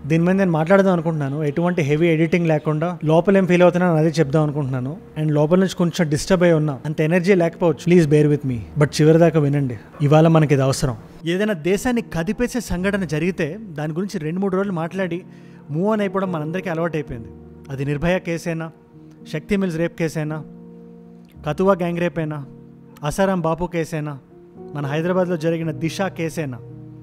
దీని మీద నేను మాట్లాడదాం అనుకుంటున్నాను, ఎటువంటి హెవీ ఎడిటింగ్ లేకుండా. లోపల ఏం ఫీల్ అవుతున్నాను అదే చెప్దాం అనుకుంటున్నాను. అండ్ లోపల నుంచి కొంచెం డిస్టర్బ్ అయి ఉన్నా, అంత ఎనర్జీ లేకపోవచ్చు, please bear with me. But చివరి దాకా వినండి, ఇవాళ మనకి ఇది అవసరం. ఏదైనా దేశాన్ని కదిపేసే సంఘటన జరిగితే దాని గురించి 2-3 రోజులు మాట్లాడి మూవ్ ఆన్ అయిపోవడం మనందరికీ అలవాటు అయిపోయింది. అది నిర్భయ కేసైనా, శక్తి మిల్స్ రేప్ కేసైనా, కతువా గ్యాంగ్ రేప్ అయినా, అసారాం బాపు కేసైనా, మన హైదరాబాద్లో జరిగిన దిశ కేసైనా,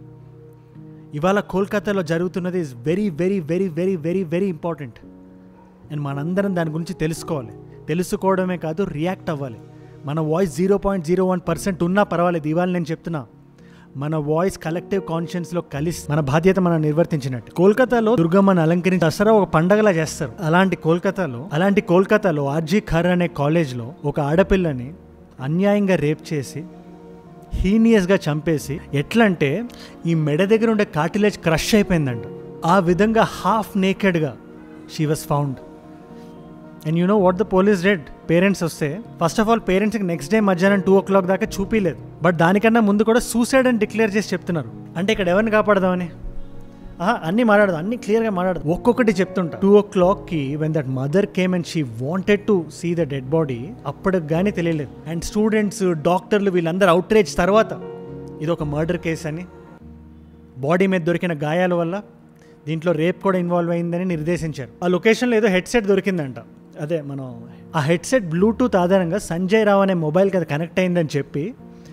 ఇవాళ కోల్కతాలో జరుగుతున్నది is very very very very very very important. And మనందరం దాని గురించి తెలుసుకోవాలి. తెలుసుకోవడమే కాదు, రియాక్ట్ అవ్వాలి. మన వాయిస్ 0.01% ఉన్నా పర్వాలేదు. ఇవాళ నేను చెప్తున్నా, మన వాయిస్ కలెక్టివ్ కాన్షియన్స్లో కలిసి మన బాధ్యత మనం నిర్వర్తించినట్టు. కోల్కతాలో దుర్గమ్మను అలంకరించి దసరా ఒక పండగలా చేస్తారు. అలాంటి కోల్కతాలో ఆర్జీ ఖర్ అనే కాలేజ్లో ఒక ఆడపిల్లని అన్యాయంగా రేప్ చేసి హీనియస్గా చంపేసి, ఎట్లంటే ఈ మెడ దగ్గర ఉండే కార్టిలేజ్ క్రష్ అయిపోయిందంట. ఆ విధంగా హాఫ్ నేకెడ్గా she was found. And you know what the police did? Parents వస్తే ఫస్ట్ ఆఫ్ ఆల్ పేరెంట్స్కి నెక్స్ట్ డే మధ్యాహ్నం 2 o'clock దాకా చూపిలేదు. బట్ దానికన్నా ముందు కూడా సూసైడ్ అని డిక్లేర్ చేసి చెప్తున్నారు. అంటే ఇక్కడ ఎవరిని కాపాడదామని? అన్నీ మాట్లాడదు, అన్నీ క్లియర్గా మాట్లాడదు, ఒక్కొక్కటి చెప్తుంటా. 2 o'clockకి when that mother came and she wanted to see the dead body, అప్పటికి కానీ తెలియలేదు. అండ్ స్టూడెంట్స్, డాక్టర్లు వీళ్ళందరూ అవుట్రేజ్ తర్వాత ఇది ఒక మర్డర్ కేసు అని, బాడీ మీద దొరికిన గాయాల వల్ల దీంట్లో రేప్ కూడా ఇన్వాల్వ్ అయిందని నిర్దేశించారు. ఆ లొకేషన్లో ఏదో హెడ్సెట్ దొరికిందంట. అదే మనం ఆ హెడ్సెట్ బ్లూటూత్ ఆధారంగా సంజయ్ రావు అనే మొబైల్కి అది కనెక్ట్ అయిందని చెప్పి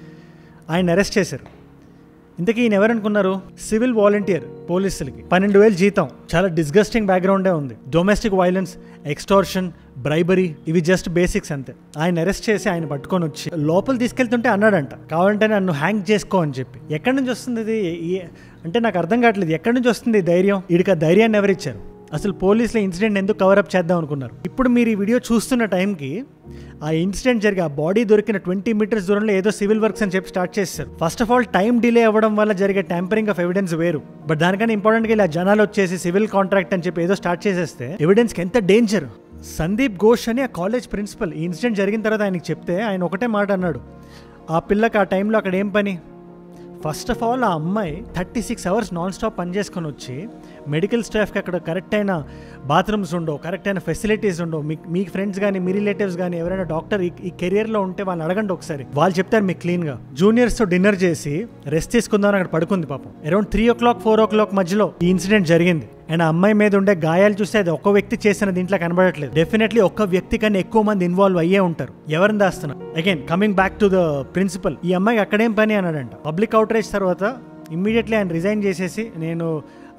ఆయన అరెస్ట్ చేశారు. ఇంతకీ ఈయన ఎవరనుకున్నారు? సివిల్ వాలంటీర్, పోలీసులకి 12,000 జీతం. చాలా డిస్గస్టింగ్ బ్యాక్గ్రౌండే ఉంది. డొమెస్టిక్ వైలెన్స్, ఎక్స్టార్షన్, బ్రైబరీ, ఇవి జస్ట్ బేసిక్స్ అంతే. ఆయన అరెస్ట్ చేసి ఆయన పట్టుకొని వచ్చి లోపల తీసుకెళ్తుంటే అన్నాడంట, కావాలంటే నన్ను హ్యాంగ్ చేసుకో అని చెప్పి. ఎక్కడి నుంచి వస్తుంది ఇది? అంటే నాకు అర్థం కావట్లేదు, ఎక్కడి నుంచి వస్తుంది ధైర్యం? వీడికి ఆ ధైర్యాన్ని ఎవరిచ్చారు? అసలు పోలీసుల ఇన్సిడెంట్ ఎందుకు కవరప్ చేద్దాం అనుకున్నారు? ఇప్పుడు మీరు ఈ వీడియో చూస్తున్న టైంకి ఆ ఇన్సిడెంట్ జరిగి ఆ బాడీ దొరికిన 20 meters దూరంలో ఏదో సివిల్ వర్క్స్ అని చెప్పి స్టార్ట్ చేస్తారు. First of all time delay అవ్వడం వల్ల జరిగే ట్యాంపరింగ్ ఆఫ్ ఎవిడెన్స్ వేరు. బట్ దానికన్నా ఇంపార్టెంట్గా ఇలా జనాలు వచ్చేసి సివిల్ కాంట్రాక్ట్ అని చెప్పి ఏదో స్టార్ట్ చేసేస్తే ఎవిడెన్స్కి ఎంత డేంజర్. సందీప్ ఘోష్ అని ఆ కాలేజ్ ప్రిన్సిపల్ ఈ ఇన్సిడెంట్ జరిగిన తర్వాత ఆయనకి చెప్తే ఆయన ఒకటే మాట అన్నాడు, ఆ పిల్లకి ఆ టైంలో అక్కడ ఏం పని? ఫస్ట్ ఆఫ్ ఆల్ ఆ అమ్మాయి 36 hours నాన్ స్టాప్ పనిచేసుకొని వచ్చి మెడికల్ స్టాఫ్కి అక్కడ కరెక్ట్ అయిన బాత్రూమ్స్ ఉండవు, కరెక్ట్ అయిన ఫెసిలిటీస్ ఉండవు. మీ ఫ్రెండ్స్ కానీ మీ రిలేటివ్స్ కానీ ఎవరైనా డాక్టర్ ఈ కెరియర్లో ఉంటే వాళ్ళని అడగండి ఒకసారి, వాళ్ళు చెప్తారు మీకు క్లీన్గా. జూనియర్స్తో డిన్నర్ చేసి రెస్ట్ తీసుకుందామని అక్కడ పడుకుంది పాపం. అరౌండ్ 3 o'clock 4 o'clock మధ్యలో ఈ ఇన్సిడెంట్ జరిగింది. అండ్ ఆ అమ్మాయి మీద ఉండే గాయాలు చూస్తే అది ఒక్క వ్యక్తి చేసిన దీంట్లో కనబడట్లేదు. డెఫినెట్లీ ఒక్క వ్యక్తి కన్నా ఎక్కువ మంది ఇన్వాల్వ్ అయ్యే ఉంటారు. ఎవరిని దాస్తున్నారు? Again coming back to the principal, ఈ అమ్మాయికి అక్కడేం పని అన్నాడంట. పబ్లిక్ అవుట్రేజ్ తర్వాత ఇమ్మీడియట్లీ ఆయన రిజైన్ చేసేసి, నేను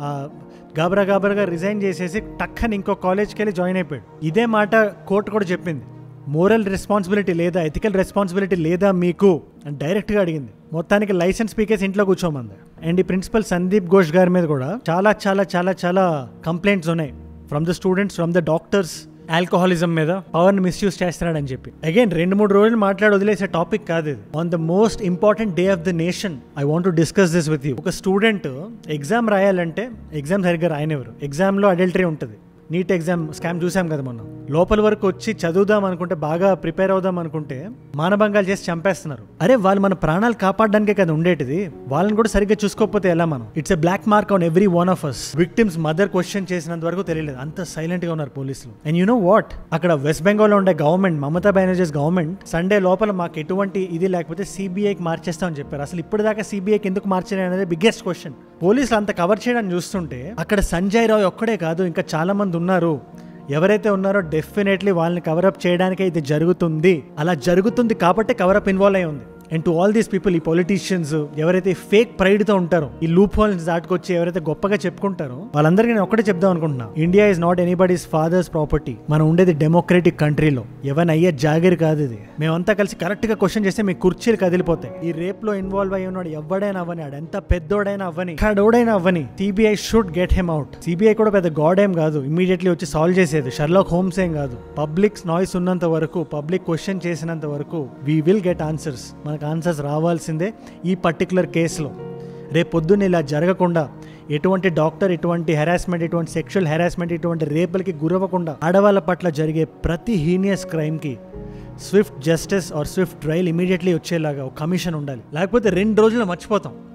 గాబరాగా రిజైన్ చేసేసి టక్కని ఇంకో కాలేజ్కి వెళ్ళి జాయిన్ అయిపోయాడు. ఇదే మాట కోర్టు కూడా చెప్పింది. మోరల్ రెస్పాన్సిబిలిటీ లేదా, ఎథికల్ రెస్పాన్సిబిలిటీ లేదా మీకు అని డైరెక్ట్గా అడిగింది. మొత్తానికి లైసెన్స్ పీకేసి ఇంట్లో కూర్చోమంది. అండ్ ఈ ప్రిన్సిపల్ సందీప్ ఘోష్ గారి మీద కూడా చాలా చాలా చాలా చాలా కంప్లైంట్స్ ఉన్నాయి from the students, from the doctors. Alcoholism మీద, పవర్ని మిస్యూజ్ చేస్తున్నాడని చెప్పి. అగైన్ 2-3 రోజులు మాట్లాడి వదిలేసే టాపిక్ కాదు ఇది. On the most important day of the nation I want to discuss this with you. ఒక స్టూడెంట్ ఎగ్జామ్ రాయాలంటే ఎగ్జామ్ సరిగ్గా రాయనివ్వరు. ఎగ్జామ్లో అడల్టరీ ఉంటుంది. నీట్ ఎగ్జామ్ స్కామ్ చూసాం కదా మొన్న. లోపల వరకు వచ్చి చదువుదాం అనుకుంటే, బాగా ప్రిపేర్ అవుదాం అనుకుంటే మానభంగాలు చేసి చంపేస్తున్నారు. అరే వాళ్ళు మన ప్రాణాలు కాపాడడానికే కదా ఉండేటిది, వాళ్ళని కూడా సరిగ్గా చూసుకోకపోతే ఎలా మనం? It's a black mark on every one of us. Victim's mother question చేసినంత వరకు తెలియలేదు, అంత సైలెంట్ గా ఉన్నారు పోలీసులు. అండ్ యు నో వాట్, అక్కడ వెస్ట్ బెంగాల్ లో ఉండే government, Mamata Banerjee's government, Sunday లోపల మాకు ఎటువంటి ఇది లేకపోతే సిబిఐకి మార్చేస్తామని చెప్పారు. అసలు ఇప్పటిదాకా సిబిఐకి ఎందుకు మార్చారు అనేది బిగ్గెస్ట్ క్వశ్చన్. పోలీసులు అంత కవర్ చేయడానికి చూస్తుంటే అక్కడ సంజయ్ రావు ఒక్కడే కాదు, ఇంకా చాలా మంది ఉన్నారు. ఎవరైతే ఉన్నారో డెఫినెట్లీ వాళ్ళని కవరప్ చేయడానికే ఇది జరుగుతుంది. అలా జరుగుతుంది కాబట్టి కవరప్ ఇన్వాల్వ్ అయి ఉంది. And to all these people, ఈ పొలిటీషియన్స్ ఎవరైతే ఫేక్ ప్రైడ్తో ఉంటారో, ఈ లూప్ హోల్స్ దాటుకొచ్చి ఎవరైతే గొప్పగా చెప్పుకుంటారో, వాళ్ళందరికీ నేను ఒకటే చెప్దాం అనుకుంటున్నా, India is not anybody's father's property. మనం ఉండేది డెమోక్రటిక్ కంట్రీలో, ఎవరిని అయ్యే జాగిరి కాదు ఇది. మేమంతా కలిసి కరెక్ట్గా క్వశ్చన్ చేస్తే మీ కుర్చీలు కదిలిపోతాయి. ఈ రేప్లో ఇన్వాల్వ్ అయ్యి ఉన్నాడు ఎవడైనా అవ్వని, ఆడెంత పెద్దోడైనా అవ్వని, ఎక్కడోడైనా అవ్వని, CBI should get him out. CBI కూడా పెద్ద గాడ్ ఏం కాదు, ఇమీడియట్లీ వచ్చి సాల్వ్ చేసేది. షర్లాక్ హోమ్స్ ఏం కాదు. పబ్లిక్ నాయిస్ ఉన్నంత వరకు, పబ్లిక్ క్వశ్చన్ చేసినంత వరకు we will get answers. Answers రావాల్సిందే ఈ పర్టికులర్ కేసులో. రేపు పొద్దున్న ఇలా జరగకుండా, ఎటువంటి డాక్టర్ ఎటువంటి హెరాస్మెంట్, ఎటువంటి సెక్షువల్ హెరాస్మెంట్, ఎటువంటి రేపులకి గురవ్వకుండా ఆడవాళ్ళ పట్ల జరిగే ప్రతి హీనియస్ క్రైమ్కి swift justice or swift trial immediately వచ్చేలాగా ఒక కమిషన్ ఉండాలి. లేకపోతే 2 రోజుల్లో మర్చిపోతాం.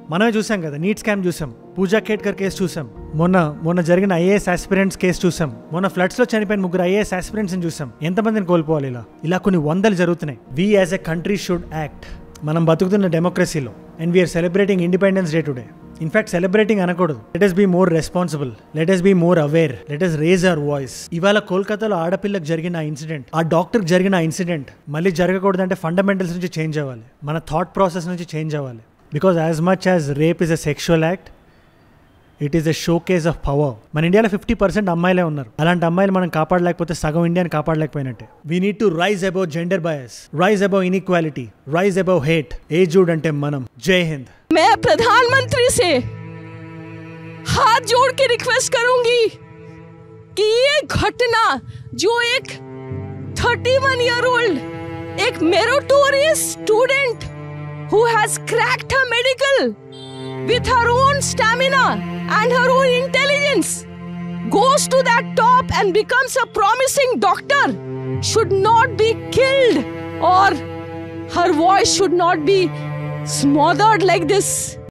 మనమే చూసాం కదా, నీట్ స్కామ్ చూసాం, పూజా కేట్కర్ కేసు చూసాం, మొన్న జరిగిన ఐఏఎస్ ఆస్పిరెంట్స్ కేసు చూసాం, మొన్న ఫ్లడ్స్ లో చనిపోయిన 3 ఐఏఎస్ ఆస్పిరెంట్స్ చూసాం. ఎంతమందిని కోల్పోవాలి? ఇలా కొన్ని వందలు జరుగుతున్నాయి. We as a country should act. మనం బతుకుతున్న డెమోక్రసీలో and we are celebrating independence day today. In fact celebrating అనకూడదు. Let us be more responsible, let us be more aware, let us raise our voice. ఇవాళ కోల్కతాలో ఆడపిల్లకు జరిగిన ఆ ఇన్సిడెంట్, ఆ డాక్టర్కి జరిగిన ఆ ఇన్సిడెంట్ మళ్ళీ జరగకూడదంటే ఫండమెంటల్స్ నుంచి చేంజ్ అవ్వాలి, మన థాట్ ప్రాసెస్ నుంచి చేంజ్ అవ్వాలి. Because as much as rape is a sexual act, it is a showcase of power. మన ఇండియాలో 50% అమ్మాయిలే ఉన్నారు. అలాంటి అమ్మాయిలు మనం కాపాడలేకపోతే సగం ఇండియాని కాపాడలేకపోయినట్టే. We need to rise above gender bias, rise above inequality, rise above hate. ఏజూడ్ అంటే మనం. జై హింద్. मैं प्रधानमंत्री से हाथ जोड़ के रिक्वेस्ट करूंगी कि ये घटना जो एक 31-year-old एक meritorious student who has cracked her medical with her own stamina and her own intelligence goes to that top and becomes a promising doctor should not be killed, or her voice should not be smothered like this.